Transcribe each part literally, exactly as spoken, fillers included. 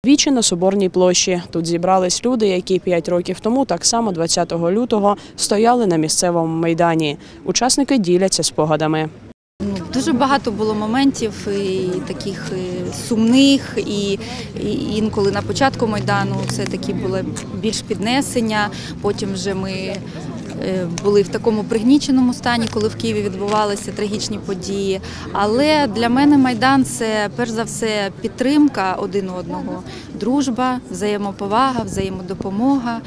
Віче на Соборній площі. Тут зібрались люди, які п'ять років тому, так само двадцятого лютого, стояли на місцевому майдані. Учасники діляться спогадами. Дуже багато було моментів і таких і сумних, і, і інколи на початку Майдану це такі були більш піднесення, потім вже ми були в такому пригніченому стані, коли в Києві відбувалися трагічні події. Але для мене Майдан – це перш за все підтримка один одного, дружба, взаємоповага, взаємодопомога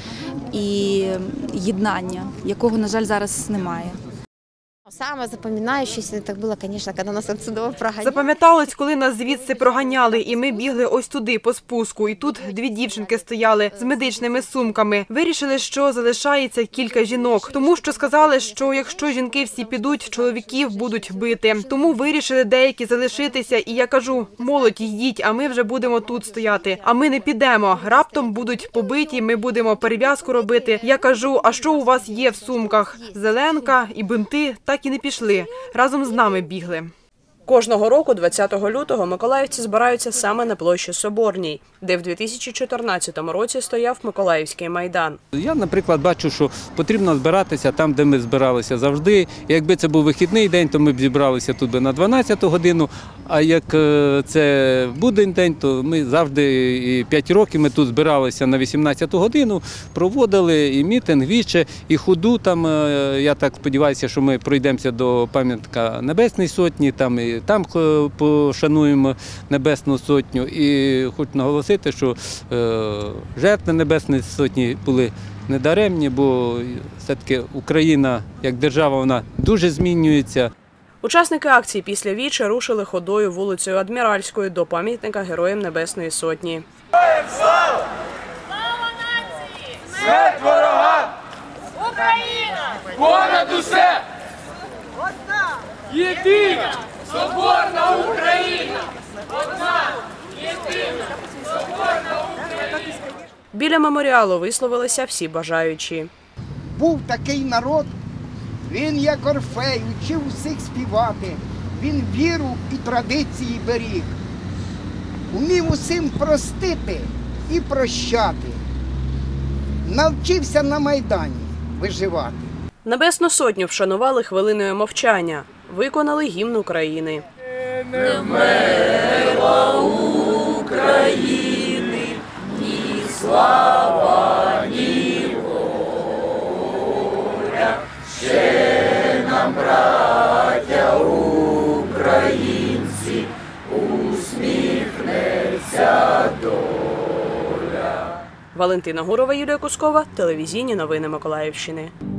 і єднання, якого, на жаль, зараз немає. Саме запам'ятаючіся так було, звісно, коли нас відсюди проганяли. Запам'яталось, коли нас звідси проганяли, і ми бігли ось туди, по спуску. І тут дві дівчинки стояли з медичними сумками. Вирішили, що залишається кілька жінок. Тому що сказали, що якщо жінки всі підуть, чоловіків будуть бити. Тому вирішили деякі залишитися. І я кажу, молодь, йдіть, а ми вже будемо тут стояти. А ми не підемо. Раптом будуть побиті, ми будемо перев'язку робити. Я кажу, а що у вас є в сумках? Зеленка і бинти. Так і не пішли. Разом з нами бігли. Кожного року, двадцятого лютого, миколаївці збираються саме на площі Соборній, де в дві тисячі чотирнадцятому році стояв Миколаївський майдан. Я, наприклад, бачу, що потрібно збиратися там, де ми збиралися завжди. Якби це був вихідний день, то ми б зібралися тут би на дванадцяту годину, а як це будень день, то ми завжди, і п'ять років ми тут збиралися на вісімнадцяту годину, проводили і мітинг, віче, і ходу там, я так сподіваюся, що ми пройдемося до пам'ятника Небесної Сотні, там і там пошануємо Небесну Сотню. І хочу наголосити, що жертви Небесної Сотні були недаремні, бо все-таки Україна як держава, вона дуже змінюється. Учасники акції після віче рушили ходою вулицею Адміральською до пам'ятника Героям Небесної Сотні. Слава! Слава нації! Смерть ворогам! Україна! Понад усе! Одна! Єдина! Соборна Україна! Одна! Єдина! Соборна Україна! Біля меморіалу висловилися всі бажаючі. Був такий народ, він як Орфей, учив усіх співати, він віру і традиції беріг. Умів усім простити і прощати. Навчився на Майдані виживати. Небесну Сотню вшанували хвилиною мовчання. Виконали гімн України. Не вмерла України, ні слава, ні воля. Ще нам, браття українці, усміхнеться доля. Валентина Гурова, Юлія Кускова, телевізійні новини Миколаївщини.